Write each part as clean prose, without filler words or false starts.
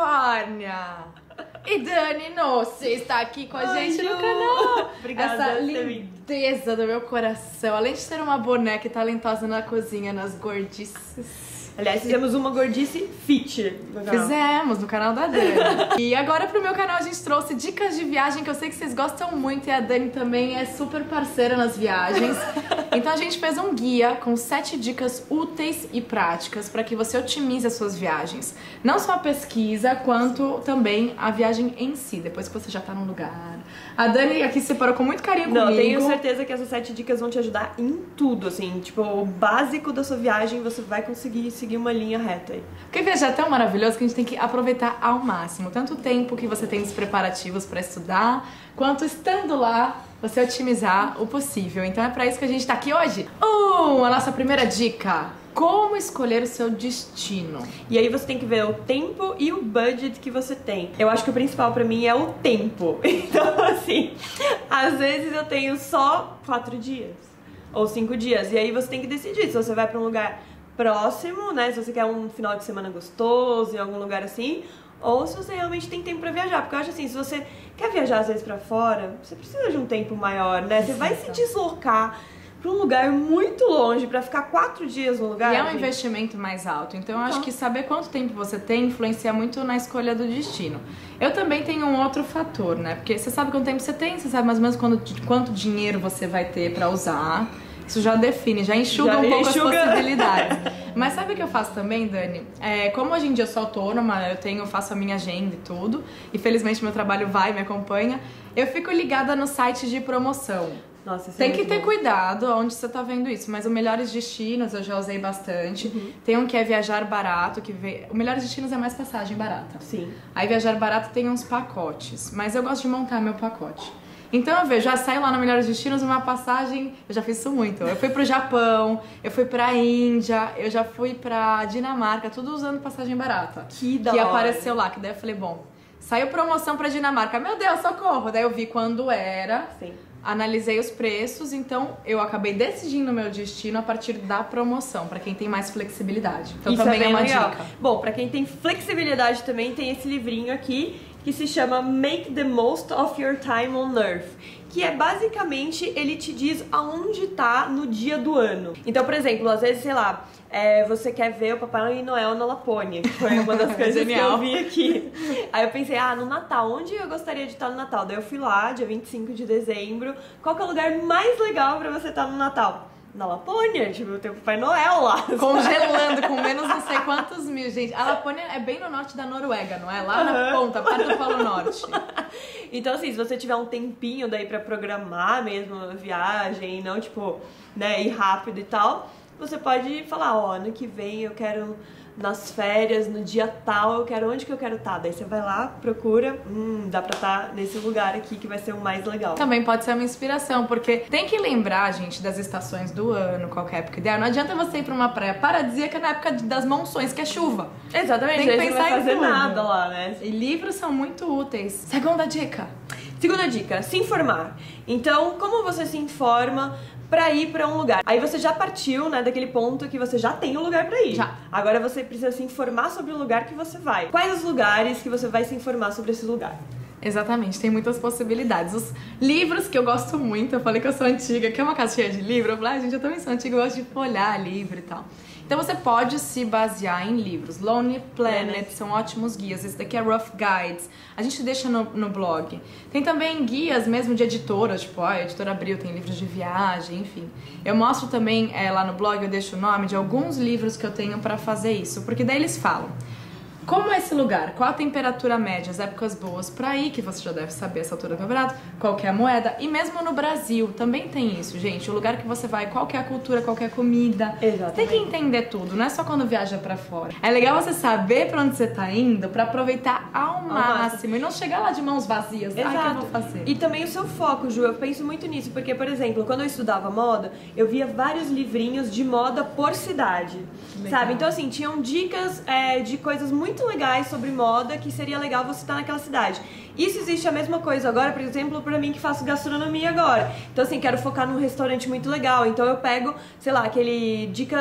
Califórnia. E Dani Nossi está aqui com a gente no canal. Obrigada. Essa lindeza do meu coração. Além de ser uma boneca talentosa na cozinha, nas gordices. Aliás, fizemos uma gordice fit no canal. Fizemos no canal da Dani. E agora pro meu canal a gente trouxe dicas de viagem que eu sei que vocês gostam muito. E a Dani também é super parceira nas viagens. Então a gente fez um guia com 7 dicas úteis e práticas para que você otimize as suas viagens. Não só a pesquisa, quanto também a viagem em si, depois que você já tá num lugar. A Dani aqui separou com muito carinho comigo. Não, tenho certeza que essas 7 dicas vão te ajudar em tudo, assim. Tipo, o básico da sua viagem, você vai conseguir seguir uma linha reta aí. Porque viajar é tão maravilhoso que a gente tem que aproveitar ao máximo. Tanto o tempo que você tem dos preparativos para estudar, quanto estando lá, você otimizar o possível. Então é pra isso que a gente tá aqui hoje. A nossa primeira dica. Como escolher o seu destino? E aí você tem que ver o tempo e o budget que você tem. Eu acho que o principal pra mim é o tempo. Então, assim, às vezes eu tenho só 4 dias ou 5 dias. E aí você tem que decidir se você vai pra um lugar próximo, né? Se você quer um final de semana gostoso, em algum lugar assim, ou se você realmente tem tempo pra viajar. Porque eu acho assim, se você quer viajar às vezes pra fora, você precisa de um tempo maior, né? Você vai se deslocar pra um lugar muito longe, pra ficar 4 dias no lugar. E é um investimento mais alto. Então eu acho que saber quanto tempo você tem influencia muito na escolha do destino. Eu também tenho um outro fator, né? Porque você sabe quanto tempo você tem, você sabe mais ou menos quanto dinheiro você vai ter pra usar. Isso já define, já enxuga um pouco as possibilidades. Mas sabe o que eu faço também, Dani? Como hoje em dia eu sou autônoma, eu faço a minha agenda e tudo, e felizmente meu trabalho me acompanha, eu fico ligada no site de promoção. Nossa, tem que ter cuidado onde você tá vendo isso, mas o Melhores Destinos eu já usei bastante. Tem um que é Viajar Barato, o Melhores Destinos é mais passagem barata. Sim. Aí Viajar Barato tem uns pacotes, mas eu gosto de montar meu pacote. Então eu vejo, já saio lá no Melhores Destinos uma passagem, eu já fiz isso muito. Eu fui pro Japão, eu fui pra Índia, eu já fui pra Dinamarca, tudo usando passagem barata. Que da hora. Que apareceu lá, que daí eu falei, bom, saiu promoção pra Dinamarca, meu Deus, socorro! Daí eu vi quando era, Sim. Analisei os preços, então eu acabei decidindo o meu destino a partir da promoção, pra quem tem mais flexibilidade. Então isso também é uma legal. dica. Bom, pra quem tem flexibilidade também, tem esse livrinho aqui que se chama Make the Most of Your Time on Earth, que é basicamente, ele te diz aonde tá no dia do ano. Então, por exemplo, às vezes, sei lá, você quer ver o Papai Noel na Lapônia, que foi uma das coisas que eu vi aqui. Aí eu pensei, no Natal, onde eu gostaria de estar no Natal? Daí eu fui lá, dia 25 de dezembro, qual que é o lugar mais legal pra você estar no Natal? Na Lapônia, tipo, tem o Papai Noel lá. Congelando com menos não sei quantos mil, gente. A Lapônia é bem no norte da Noruega, não é? Lá na ponta, perto do Polo Norte. Então, assim, se você tiver um tempinho daí pra programar mesmo a viagem, não, tipo, né, ir rápido e tal, você pode falar, ano que vem eu quero nas férias, no dia tal, eu quero onde que eu quero estar. Daí você vai lá, procura, dá pra estar nesse lugar aqui que vai ser o mais legal. Também pode ser uma inspiração, porque tem que lembrar, gente, das estações do ano, qualquer época ideal. Não adianta você ir pra uma praia paradisíaca na época das monções, que é chuva. Exatamente, tem que aí pensar você não vai fazer em tudo. nada lá, né? E livros são muito úteis. Segunda dica. Segunda dica, se informar. Então, como você se informa pra ir pra um lugar? Aí você já partiu, né, daquele ponto que você já tem um lugar pra ir. Já. Agora você precisa se informar sobre o lugar que você vai. Quais os lugares que você vai se informar sobre esse lugar? Exatamente, tem muitas possibilidades. Os livros que eu gosto muito, eu falei que eu sou antiga, que é uma casa cheia de livro, eu falei, gente, eu também sou antiga, eu gosto de folhear livro e tal. Então você pode se basear em livros. Lonely Planet são ótimos guias. Esse daqui é Rough Guides. A gente deixa no blog. Tem também guias mesmo de editoras, tipo a Editora Abril tem livros de viagem, enfim. Eu mostro também lá no blog, eu deixo o nome de alguns livros que eu tenho pra fazer isso, porque daí eles falam como é esse lugar, qual a temperatura média, as épocas boas pra ir, que você já deve saber essa altura do campeonato, qual que é a moeda, e mesmo no Brasil também tem isso, gente, o lugar que você vai, qual que é a cultura, qual que é a comida. Exatamente. Tem que entender tudo, não é só quando viaja pra fora. É legal você saber pra onde você tá indo, pra aproveitar ao máximo e não chegar lá de mãos vazias. Exato. Ai, o que eu vou fazer? E também o seu foco, Ju, eu penso muito nisso, porque, por exemplo, quando eu estudava moda, eu via vários livrinhos de moda por cidade, sabe? Então, assim, tinham dicas de coisas muito legais sobre moda que seria legal você estar naquela cidade. Isso existe a mesma coisa agora, por exemplo, pra mim que faço gastronomia agora. Então, assim, quero focar num restaurante muito legal, então eu pego, sei lá, aquele dicas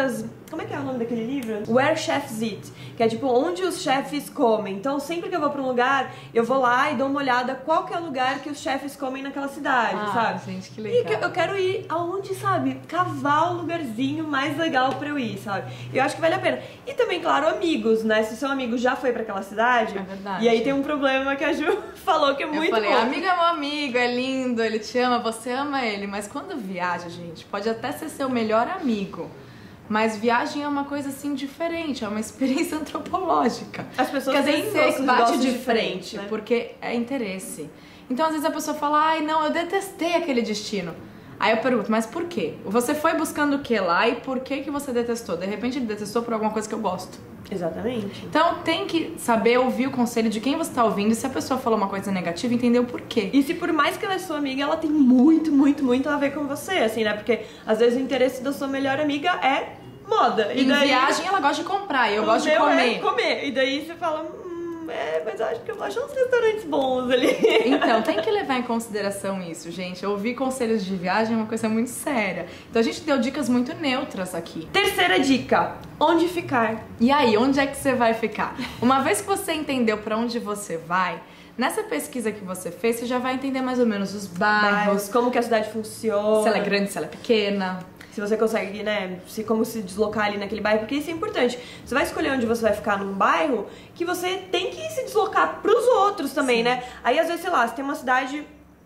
Como é que é o nome daquele livro? Where Chefs Eat, que é tipo onde os chefes comem. Então sempre que eu vou pra um lugar, eu vou lá e dou uma olhada qual que é o lugar que os chefes comem naquela cidade, sabe? Gente, que legal. E eu quero ir aonde, sabe, cavar o lugarzinho mais legal pra eu ir, sabe? Eu acho que vale a pena. E também, claro, amigos, né? Se o seu amigo já foi pra aquela cidade, é verdade. E aí tem um problema que a Ju falou que é muito bom. Eu falei, amigo é meu amigo, é lindo, ele te ama, você ama ele. Mas quando viaja, gente, pode até ser seu melhor amigo. Mas viagem é uma coisa assim diferente, é uma experiência antropológica. As pessoas têm que bate de frente, frente, né? porque é interesse. Então às vezes a pessoa fala, ai não, eu detestei aquele destino. Aí eu pergunto, mas por quê? Você foi buscando o que lá e por que que você detestou? De repente ele detestou por alguma coisa que eu gosto. Exatamente. Então tem que saber ouvir o conselho de quem você tá ouvindo, e se a pessoa falou uma coisa negativa, entender o porquê. E se por mais que ela é sua amiga, ela tem muito, muito, muito a ver com você, assim, né? Porque às vezes o interesse da sua melhor amiga é moda. E daí, viagem ela gosta de comprar, e eu gosto de comer. É comer. E daí você fala, mas eu acho que eu vou achar uns restaurantes bons ali. Então, tem que levar em consideração isso, gente. Ouvir conselhos de viagem é uma coisa muito séria. Então a gente deu dicas muito neutras aqui. Terceira dica, onde ficar? E aí, onde é que você vai ficar? Uma vez que você entendeu pra onde você vai, nessa pesquisa que você fez, você já vai entender mais ou menos os bairros, como que a cidade funciona, se ela é grande, se ela é pequena. Se você consegue, né, como se deslocar ali naquele bairro, porque isso é importante. Você vai escolher onde você vai ficar num bairro que você tem que se deslocar pros outros também, né? Aí, às vezes, sei lá, você tem uma cidade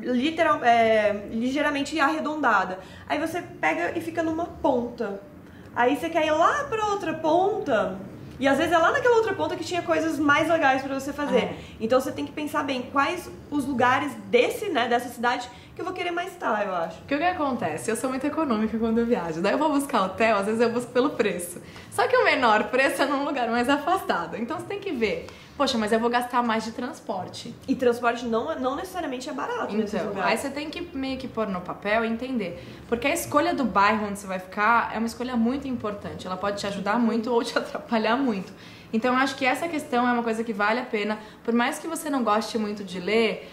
ligeiramente arredondada. Aí você pega e fica numa ponta. Aí você quer ir lá pra outra ponta. E às vezes é lá naquela outra ponta que tinha coisas mais legais pra você fazer. Então você tem que pensar bem quais os lugares dessa cidade que eu vou querer mais estar, eu acho. Porque o que acontece? Eu sou muito econômica quando eu viajo. Daí eu vou buscar hotel, às vezes eu busco pelo preço. Só que o menor preço é num lugar mais afastado. Então você tem que ver, poxa, mas eu vou gastar mais de transporte. E transporte não necessariamente é barato nesses lugares. Aí você tem que meio que pôr no papel e entender. Porque a escolha do bairro onde você vai ficar é uma escolha muito importante. Ela pode te ajudar muito ou te atrapalhar muito. Então eu acho que essa questão é uma coisa que vale a pena. Por mais que você não goste muito de ler,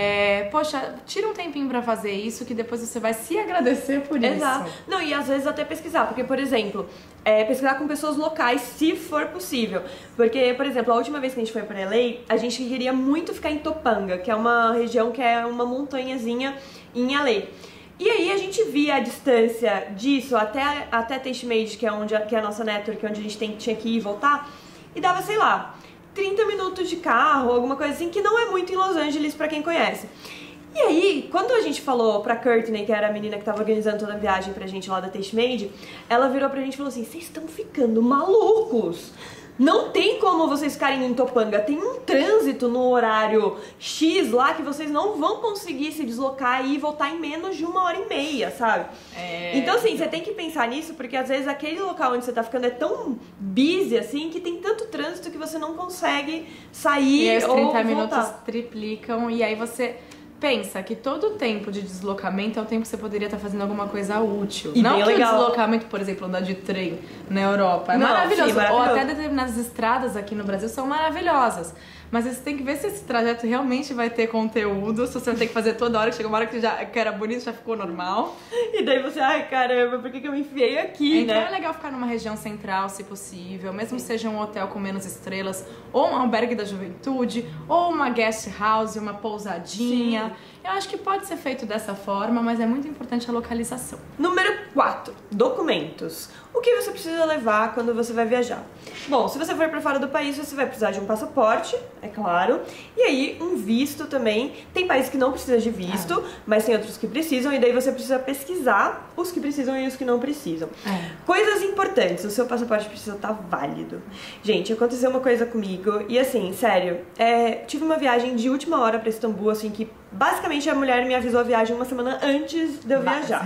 poxa, tira um tempinho pra fazer isso, que depois você vai se agradecer por isso. Exato. Não, e às vezes até pesquisar, porque, por exemplo, pesquisar com pessoas locais, se for possível. Porque, por exemplo, a última vez que a gente foi pra LA, a gente queria muito ficar em Topanga, que é uma região que é uma montanhazinha em LA. E aí a gente via a distância disso até Tastemaide, que é a nossa network, onde a gente tinha que ir e voltar, e dava, sei lá, 30 minutos de carro, alguma coisa assim, que não é muito em Los Angeles pra quem conhece. E aí, quando a gente falou pra Courtney, que era a menina que tava organizando toda a viagem pra gente lá da Tastemaide, ela virou pra gente e falou assim, vocês estão ficando malucos! Não tem como vocês ficarem em Topanga, tem um trânsito no horário X lá que vocês não vão conseguir se deslocar e voltar em menos de 1h30, sabe? Então assim, você tem que pensar nisso, porque às vezes aquele local onde você tá ficando é tão busy assim, que tem tanto trânsito que você não consegue sair e aí, os 30 ou minutos voltar. triplicam, e aí você pensa que todo o tempo de deslocamento é o tempo que você poderia estar fazendo alguma coisa útil. E não bem que legal. o deslocamento, por exemplo, andar de trem na Europa é Não, maravilhoso. sim, maravilhoso. Ou até determinadas estradas aqui no Brasil são maravilhosas. Mas você tem que ver se esse trajeto realmente vai ter conteúdo, se você vai ter que fazer toda hora, que chega uma hora que era bonito, já ficou normal. E daí você, ai caramba, por que eu me enfiei aqui, Então né? é legal ficar numa região central, se possível, mesmo que seja um hotel com menos estrelas, ou um albergue da juventude, ou uma guest house, uma pousadinha. Sim. Eu acho que pode ser feito dessa forma, mas é muito importante a localização. Número 4, documentos. O que você precisa levar quando você vai viajar? Bom, se você for para fora do país, você vai precisar de um passaporte, é claro, e aí um visto também. Tem países que não precisam de visto, mas tem outros que precisam, e daí você precisa pesquisar os que precisam e os que não precisam. Coisas importantes, o seu passaporte precisa estar válido. Gente, aconteceu uma coisa comigo, e assim, sério, tive uma viagem de última hora para Istambul, assim, que basicamente a mulher me avisou a viagem uma semana antes de eu viajar.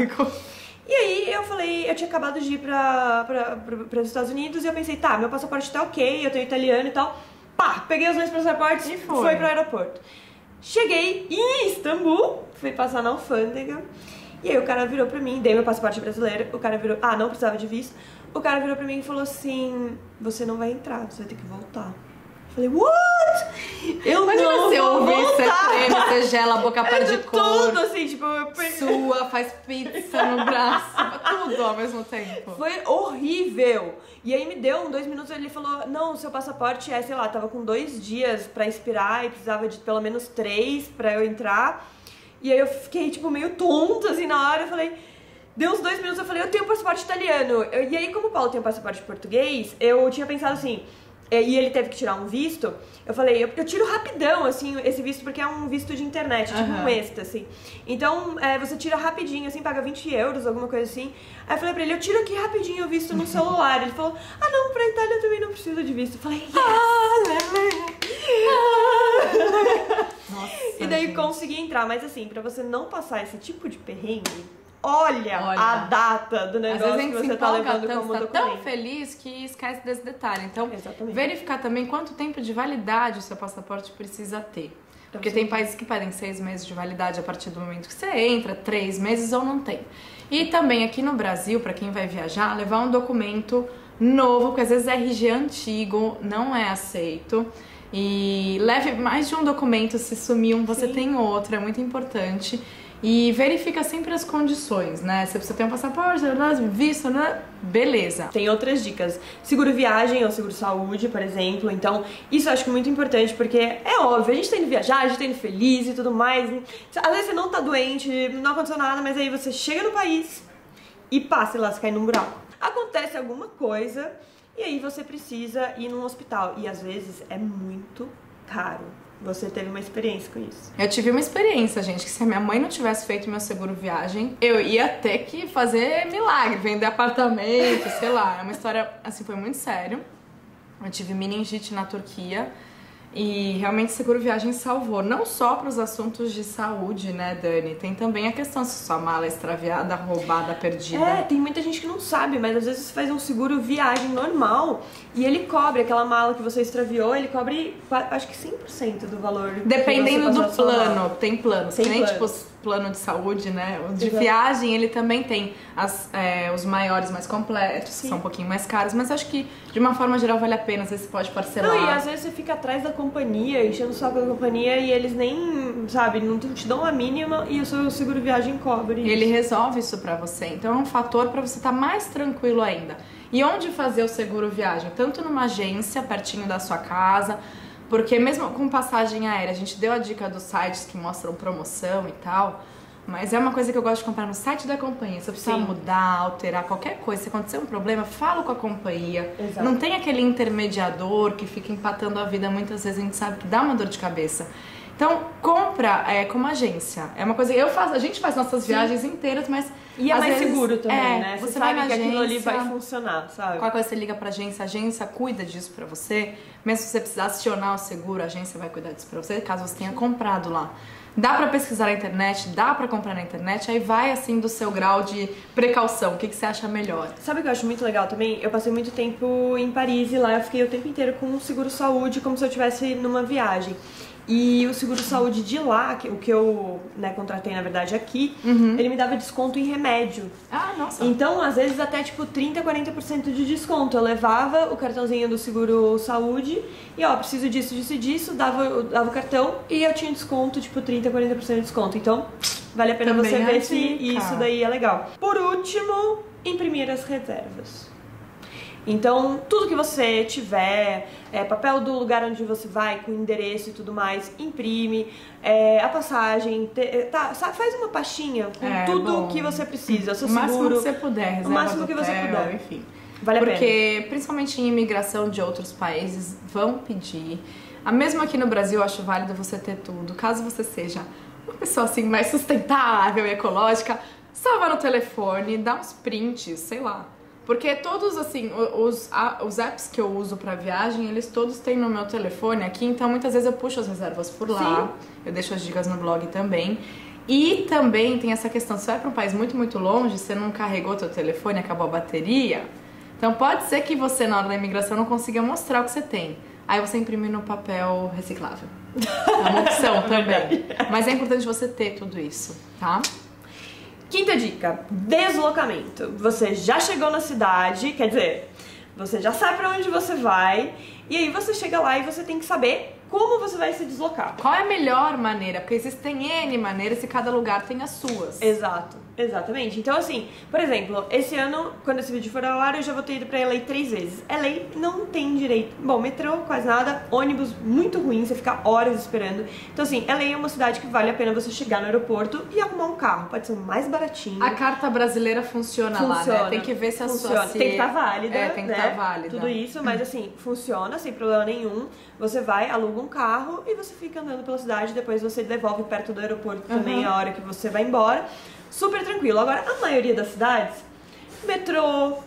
E aí eu falei, eu tinha acabado de ir para os Estados Unidos e eu pensei, tá, meu passaporte tá ok, eu tenho italiano e tal. Pá, peguei os dois passaportes e fui pro aeroporto. Cheguei em Istambul, fui passar na alfândega, e aí o cara virou pra mim, dei meu passaporte brasileiro, o cara virou, não precisava de visto, o cara virou pra mim e falou assim, você não vai entrar, você vai ter que voltar. Eu falei, what? Eu Imagina não você vou ouvir, você voltar. treme, você gela a boca perde cor. Tudo assim, tipo... Sua, faz pizza no braço, tudo ao mesmo tempo. Foi horrível. E aí me deu 2 minutos, ele falou, não, seu passaporte é, sei lá, tava com 2 dias pra expirar e precisava de pelo menos 3 pra eu entrar. E aí eu fiquei, tipo, meio tonta, assim, na hora, eu falei... Deu uns 2 minutos, eu falei, eu tenho passaporte italiano. E aí, como o Paulo tem passaporte português, eu tinha pensado assim... E ele teve que tirar um visto. Eu falei, eu tiro rapidão, assim, esse visto, porque é um visto de internet, tipo um extra, assim. Então, você tira rapidinho, assim, paga 20 euros, alguma coisa assim. Aí eu falei pra ele, eu tiro aqui rapidinho o visto no celular. Ele falou, ah, não, pra Itália eu também não preciso de visto. Eu falei, yes! Nossa, E daí gente. consegui entrar. Mas assim, pra você não passar esse tipo de perrengue, olha a data do Às vezes a negócio que gente se você tá empolga levando tanto, como tá documento. tão feliz que esquece desse detalhe. Então, Exatamente. verificar também quanto tempo de validade o seu passaporte precisa ter. Porque tem países que pedem 6 meses de validade a partir do momento que você entra, 3 meses ou não tem. E também aqui no Brasil, para quem vai viajar, levar um documento novo, porque às vezes RG antigo não é aceito. E leve mais de um documento, se sumir um, você tem outro, é muito importante. E verifica sempre as condições, né? Se você tem um passaporte, visto, né? Beleza. Tem outras dicas. Seguro viagem ou seguro saúde, por exemplo. Então, isso eu acho muito importante, porque é óbvio, a gente tá indo viajar, a gente tá indo feliz e tudo mais. Às vezes você não tá doente, não aconteceu nada, mas aí você chega no país e passa lá, você cai num buraco. Acontece alguma coisa e aí você precisa ir num hospital. E às vezes é muito caro. Você teve uma experiência com isso? Eu tive uma experiência, gente, que se a minha mãe não tivesse feito meu seguro viagem, eu ia ter que fazer milagre, vender apartamento, sei lá. É uma história, assim, foi muito sério. Eu tive meningite na Turquia e realmente seguro viagem salvou. Não só para os assuntos de saúde, né, Dani? Tem também a questão se sua mala é extraviada, roubada, perdida. É, tem muita gente que não sabe, mas às vezes você faz um seguro viagem normal e ele cobre aquela mala que você extraviou, ele cobre, acho que 100% do valor. Dependendo do sua mala. plano, tem planos. Tem que nem planos. tipo plano de saúde, né? O de Exato. viagem, ele também tem os maiores mais completos, que são um pouquinho mais caros, mas acho que de uma forma geral vale a pena, às vezes você pode parcelar. Não, e às vezes você fica atrás da companhia, enchendo o saco da companhia e eles nem, sabe, não te dão a mínima e o seu seguro viagem cobre isso. Ele resolve isso pra você. Então é um fator pra você estar mais tranquilo ainda. E onde fazer o seguro viagem? Tanto numa agência, pertinho da sua casa, porque mesmo com passagem aérea, a gente deu a dica dos sites que mostram promoção e tal, mas é uma coisa que eu gosto de comprar no site da companhia. Se eu precisar mudar, alterar qualquer coisa, se acontecer um problema, falo com a companhia. Exato. Não tem aquele intermediador que fica empatando a vida, muitas vezes a gente sabe que dá uma dor de cabeça. Então, compra como agência. É uma coisa que eu faço, a gente faz nossas viagens inteiras, mas E é às mais vezes, seguro também, né? Você sabe vai na que aquilo ali agência, vai funcionar, sabe? qualquer coisa você liga pra agência, a agência cuida disso pra você. Mesmo se você precisar acionar o seguro, a agência vai cuidar disso pra você, caso você tenha comprado lá. Dá pra pesquisar na internet, dá pra comprar na internet, aí vai assim do seu grau de precaução, o que você acha melhor. Sabe o que eu acho muito legal também? Eu passei muito tempo em Paris e lá eu fiquei o tempo inteiro com um seguro saúde, como se eu estivesse numa viagem. E o seguro saúde de lá, o que eu contratei na verdade aqui, ele me dava desconto em remédio. Ah, nossa. Então, às vezes até tipo 30, 40% de desconto. Eu levava o cartãozinho do seguro saúde e preciso disso, disso e disso, dava o cartão e eu tinha desconto, tipo 30, 40% de desconto. Então, vale a pena Também você é ver a se dica. isso daí é legal. Por último, imprimir as reservas. Então, tudo que você tiver, papel do lugar onde você vai, com endereço e tudo mais, imprime, a passagem, faz uma pastinha com tudo que você precisa, o seu O máximo seguro, que você puder, reserva o máximo do que você hotel, puder. enfim. Vale a pena. Porque, principalmente em imigração de outros países, vão pedir. Mesmo aqui no Brasil, eu acho válido você ter tudo. Caso você seja uma pessoa assim mais sustentável e ecológica, salva no telefone, dá uns prints, sei lá. Porque todos, assim, os apps que eu uso pra viagem, eles todos têm no meu telefone aqui, então muitas vezes eu puxo as reservas por lá, eu deixo as dicas no blog também. E também tem essa questão, se você vai pra um país muito, muito longe, você não carregou teu telefone, acabou a bateria, então pode ser que você, na hora da imigração, não consiga mostrar o que você tem. Aí você imprime no papel reciclável. É uma opção também. Mas é importante você ter tudo isso, tá? Quinta dica, deslocamento. Você já chegou na cidade, quer dizer, você já sabe pra onde você vai, e aí você chega lá e você tem que saber como você vai se deslocar. Qual é a melhor maneira? Porque existem N maneiras e cada lugar tem as suas. Exato, exatamente. Então assim, por exemplo, esse ano, quando esse vídeo for ao ar, eu já vou ter ido pra LA 3 vezes. LA não tem direito. Bom, metrô quase nada, ônibus muito ruim, você fica horas esperando. Então assim, LA é uma cidade que vale a pena você chegar no aeroporto e arrumar um carro. Pode ser o mais baratinho. A carta brasileira funciona lá, né? Tem que ver se a sua... Tem que estar válida, tem que estar válida. Tudo isso, mas assim, funciona sem problema nenhum. Você vai, aluga um carro e você fica andando pela cidade, depois você devolve perto do aeroporto também a hora que você vai embora. Super tranquilo. Agora, a maioria das cidades, metrô,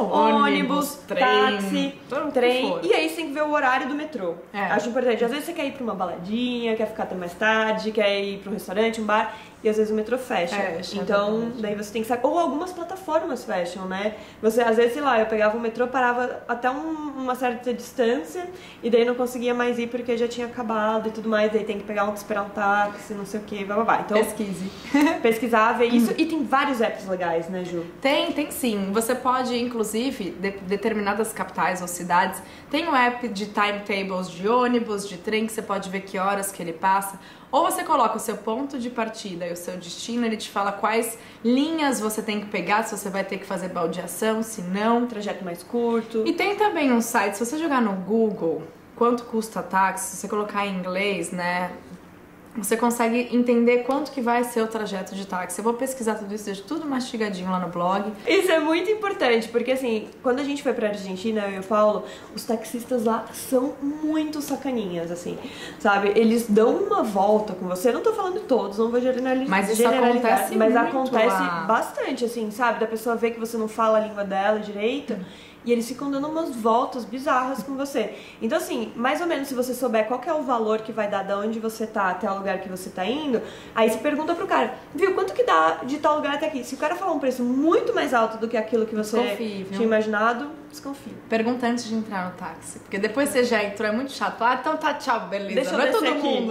ônibus, táxi, trem. E aí você tem que ver o horário do metrô. Acho importante. Às vezes você quer ir pra uma baladinha, quer ficar até mais tarde, quer ir pra um restaurante, um bar, e às vezes o metrô fecha. Então, daí você tem que saber. Ou algumas plataformas fecham, né? Você, às vezes, sei lá, eu pegava o metrô, parava até uma certa distância, e daí não conseguia mais ir porque já tinha acabado e tudo mais. Daí tem que esperar um táxi, não sei o que, blá blá blá. Então, pesquise. Pesquisar, ver isso. E tem vários apps legais, né, Ju? Tem sim. Você pode, inclusive, determinadas capitais ou cidades, tem um app de timetables de ônibus, de trem, que você pode ver que horas que ele passa. Ou você coloca o seu ponto de partida e o seu destino, ele te fala quais linhas você tem que pegar, se você vai ter que fazer baldeação, se não. Trajeto mais curto. E tem também um site, se você jogar no Google, quanto custa táxi, se você colocar em inglês, né, você consegue entender quanto que vai ser o trajeto de táxi. Eu vou pesquisar tudo isso, deixo tudo mastigadinho lá no blog. Isso é muito importante, porque assim, quando a gente foi pra Argentina, eu e o Paulo, os taxistas lá são muito sacaninhas, assim, sabe? Eles dão uma volta com você, não tô falando todos, não vou generalizar. Mas isso acontece mas muito acontece lá. bastante, assim, sabe? Da pessoa ver que você não fala a língua dela direito. E eles ficam dando umas voltas bizarras com você. Então, assim, mais ou menos se você souber qual que é o valor que vai dar de onde você tá até o lugar que você tá indo, aí você pergunta pro cara, viu, quanto que dá de tal lugar até aqui? Se o cara falar um preço muito mais alto do que aquilo que você tinha imaginado, desconfia. Pergunta antes de entrar no táxi. Porque depois você já entrou, é muito chato. Ah, então tá, tchau, beleza. Deixa eu não é todo aqui. mundo.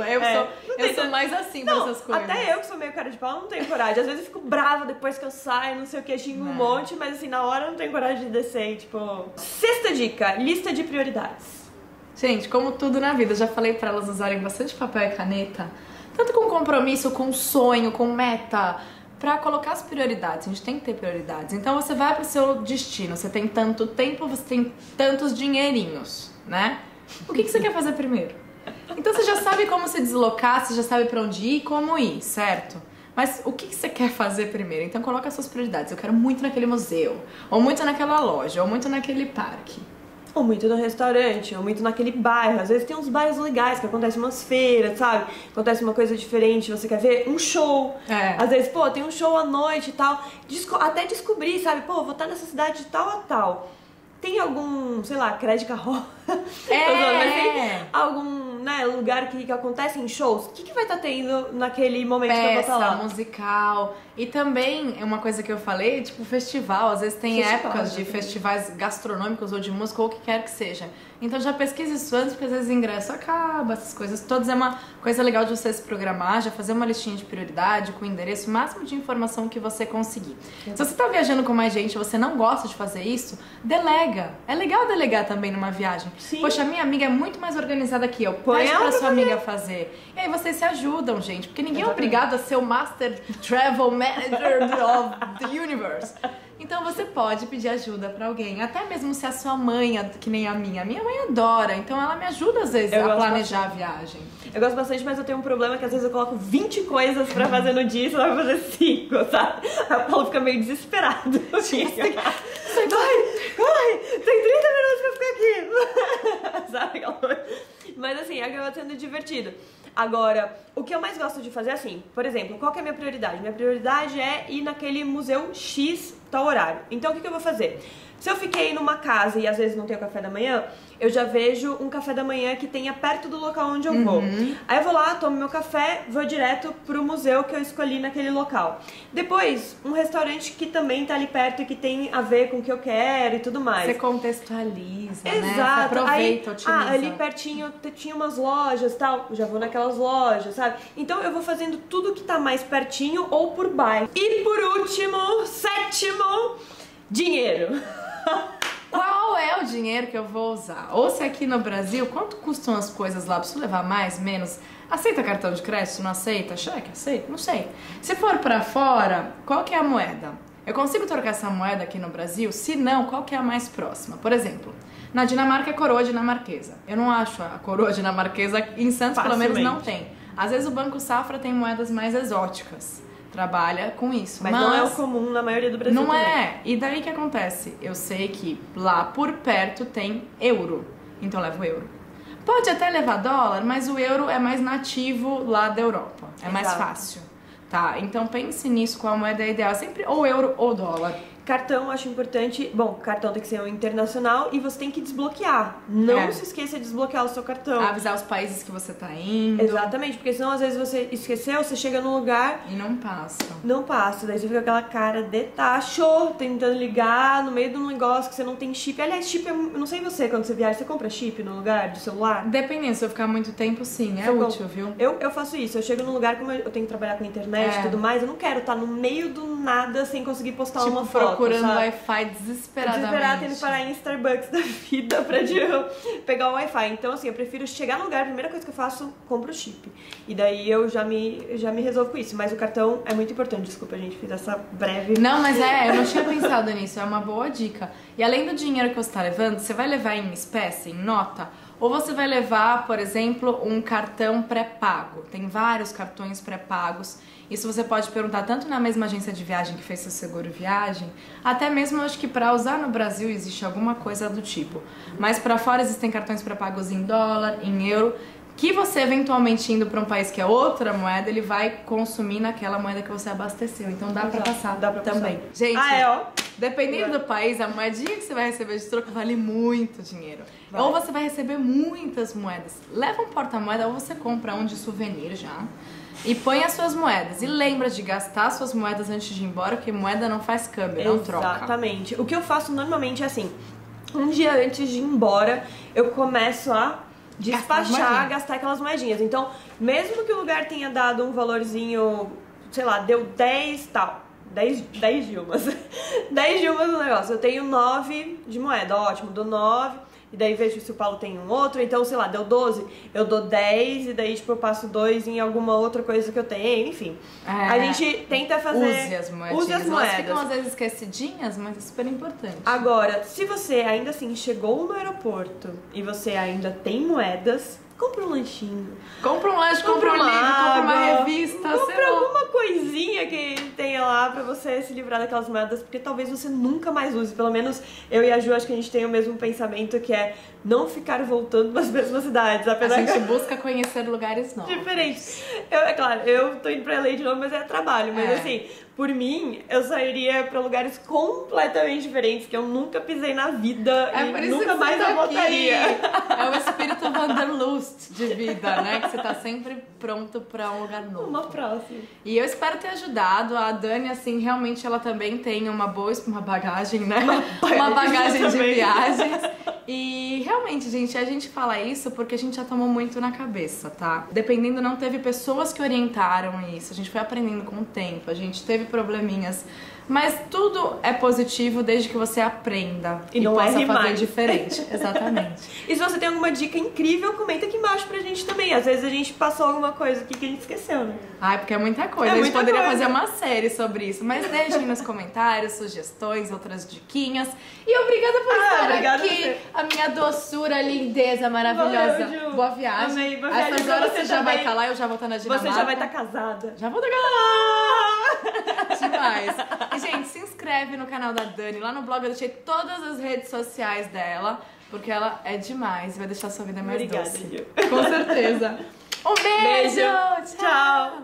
Eu sou mais assim pra essas coisas. Até eu que sou meio cara de pau, não tenho coragem. Às vezes eu fico brava depois que eu saio, não sei o que, xingo um monte, mas assim, na hora eu não tenho coragem de descer e, tipo... Sexta dica, lista de prioridades. Gente, como tudo na vida, eu já falei pra elas usarem bastante papel e caneta, tanto com compromisso, com sonho, com meta, pra colocar as prioridades. A gente tem que ter prioridades. Então você vai pro seu destino, você tem tanto tempo, você tem tantos dinheirinhos, né? O que você quer fazer primeiro? Então você já sabe como se deslocar, você já sabe pra onde ir e como ir, certo? Mas o que você quer fazer primeiro? Então coloca as suas prioridades. Eu quero muito naquele museu, ou muito naquela loja, ou muito naquele parque. Ou muito no restaurante, ou muito naquele bairro. Às vezes tem uns bairros legais, que acontecem umas feiras, sabe? Acontece uma coisa diferente, você quer ver um show. Às vezes, pô, tem um show à noite e tal. Até descobrir, sabe? Pô, vou estar nessa cidade de tal a tal. Tem algum, sei lá, Crédica Hall? Mas tem algum, né, lugar que acontece em shows? O que vai estar tendo naquele momento que eu vou estar lá? Musical. E também, uma coisa que eu falei, tipo festival. Às vezes tem épocas de festivais gastronômicos ou de música ou o que quer que seja. Então já pesquisa isso antes, porque às vezes o ingresso acaba, essas coisas todas. É uma coisa legal de você se programar, já fazer uma listinha de prioridade com o endereço, o máximo de informação que você conseguir. Se você tá viajando com mais gente e você não gosta de fazer isso, delega. É legal delegar também numa viagem. Sim. Poxa, minha amiga é muito mais organizada que eu. Pede pra sua amiga fazer. E aí vocês se ajudam, gente. Porque ninguém é obrigado a ser o Master Travel Manager of the Universe. Então você pode pedir ajuda pra alguém. Até mesmo se a sua mãe, que nem a minha. Minha mãe adora. Então ela me ajuda às vezes a planejar a viagem. Eu gosto bastante, mas eu tenho um problema que às vezes eu coloco 20 coisas pra fazer no dia e você vai fazer 5, sabe? Aí o Paulo fica meio desesperado. Corre! Tem 30 minutos pra ficar aqui! Sabe aquela coisa? Mas assim, acaba sendo divertido. Agora, o que eu mais gosto de fazer é assim, por exemplo, qual que é a minha prioridade? Minha prioridade é ir naquele museu X tal horário. Então o que eu vou fazer? Se eu fiquei numa casa e às vezes não tenho café da manhã, eu já vejo um café da manhã que tenha perto do local onde eu vou. Aí eu vou lá, tomo meu café, vou direto pro museu que eu escolhi naquele local. Depois, um restaurante que também tá ali perto e que tem a ver com o que eu quero e tudo mais. Você contextualiza, né? Você aproveita, otimiza. Ali pertinho tinha umas lojas e tal, eu já vou naquelas lojas, sabe? Então eu vou fazendo tudo que tá mais pertinho ou por bairro. E por último, sétimo, dinheiro. Qual é o o dinheiro que eu vou usar? Ou se aqui no Brasil, quanto custam as coisas lá? Preciso levar mais, menos? Aceita cartão de crédito? Não aceita? Cheque? Aceita? Não sei. Se for pra fora, qual que é a moeda? Eu consigo trocar essa moeda aqui no Brasil? Se não, qual que é a mais próxima? Por exemplo, na Dinamarca é coroa dinamarquesa. Eu não acho a coroa dinamarquesa, em Santos pelo menos não tem. Às vezes o Banco Safra tem moedas mais exóticas. Trabalha com isso. Mas não é o comum na maioria do Brasil. Não também. é. E daí o que acontece? Eu sei que lá por perto tem euro. Então eu levo euro. Pode até levar dólar, mas o euro é mais nativo lá da Europa. É mais fácil. Tá? Então pense nisso, qual a moeda ideal. Sempre ou euro ou dólar. Cartão, acho importante. Bom, cartão tem que ser um internacional e você tem que desbloquear. Não se esqueça de desbloquear o seu cartão. Avisar os países que você tá indo. Exatamente, porque senão às vezes você esqueceu, você chega num lugar e não passa. Não passa, daí você fica com aquela cara de tacho, tentando ligar no meio de um negócio que você não tem chip. Aliás, chip, eu não sei você, quando você viaja, você compra chip no lugar de celular? Dependendo, se eu ficar muito tempo, sim, é útil, viu? Eu faço isso, eu chego num lugar, como eu tenho que trabalhar com a internet e tudo mais, eu não quero estar no meio do nada sem conseguir postar uma foto. Procurando Wi-Fi desesperadamente. Desesperada, tendo que parar em Starbucks da vida pra pegar o Wi-Fi. Então, assim, eu prefiro chegar no lugar, a primeira coisa que eu faço, compro o chip. E daí eu já me resolvo com isso. Mas o cartão é muito importante. Desculpa, a gente fiz essa breve... Não, mas eu não tinha pensado nisso. É uma boa dica. E além do dinheiro que você tá levando, você vai levar em espécie, em nota? Ou você vai levar, por exemplo, um cartão pré-pago. Tem vários cartões pré-pagos. Isso você pode perguntar tanto na mesma agência de viagem que fez seu seguro viagem, até mesmo acho que para usar no Brasil existe alguma coisa do tipo. Mas para fora existem cartões pré-pagos em dólar, em euro, que você eventualmente indo para um país que é outra moeda, ele vai consumir naquela moeda que você abasteceu. Então dá para passar também. Gente, dependendo do país, a moedinha que você vai receber de troco vale muito dinheiro. Ou você vai receber muitas moedas. Leva um porta-moeda ou você compra um de souvenir já. E põe as suas moedas. E lembra de gastar suas moedas antes de ir embora, porque moeda não faz câmbio, não troca. Exatamente. O que eu faço normalmente é assim, um dia antes de ir embora, eu começo a despachar, gastar aquelas moedinhas. Então, mesmo que o lugar tenha dado um valorzinho, sei lá, deu 10 tal, 10 Dilmas. 10 Dilmas no negócio. Eu tenho 9 de moeda, ótimo, dou 9. E daí vejo se o Paulo tem um outro, então, sei lá, deu 12, eu dou 10, e daí, tipo, eu passo 2 em alguma outra coisa que eu tenho, enfim. A gente tenta fazer... Use as moedinhas. Use as moedas. Elas ficam, às vezes, esquecidinhas, mas é super importante. Agora, se você, ainda assim, chegou no aeroporto e você ainda tem moedas... Compra um lanchinho. Compra um lanche, compra um livro, compra uma revista. Compra alguma coisinha que tenha lá pra você se livrar daquelas moedas, porque talvez você nunca mais use. Pelo menos eu e a Ju, acho que a gente tem o mesmo pensamento, que é não ficar voltando nas mesmas cidades. Apesar a gente busca conhecer lugares novos. Diferentes. É claro, eu tô indo pra LA de novo, mas é trabalho. Mas assim, por mim, eu sairia pra lugares completamente diferentes, que eu nunca pisei na vida e nunca mais eu voltaria. É o espírito Wanderlust de vida, né? Que você tá sempre pronto pra um lugar novo. Uma próxima. E eu espero ter ajudado. A Dani, assim, realmente ela também tem uma boa bagagem, né? Uma bagagem de viagens. E realmente, gente, a gente fala isso porque a gente já tomou muito na cabeça, tá? Dependendo, não teve pessoas que orientaram isso. A gente foi aprendendo com o tempo, a gente teve probleminhas. Mas tudo é positivo desde que você aprenda e não possa fazer diferente. Exatamente. E se você tem alguma dica incrível, comenta aqui embaixo pra gente também. Às vezes a gente passou alguma coisa aqui que a gente esqueceu, né? Ai, porque é muita coisa. A gente poderia fazer uma série sobre isso. Mas deixem nos comentários sugestões, outras diquinhas. E obrigada por estar aqui. A minha doçura, lindeza maravilhosa. Valeu, Ju. Boa viagem. Amei, boa viagem. Essas horas você já vai estar lá, eu já vou estar na Dinamarca. Você já vai estar casada. Já vou estar casada. Demais. E, gente, se inscreve no canal da Dani. Lá no blog eu deixei todas as redes sociais dela, porque ela é demais. Vai deixar sua vida mais doce. Ju. Com certeza. Um beijo. Tchau.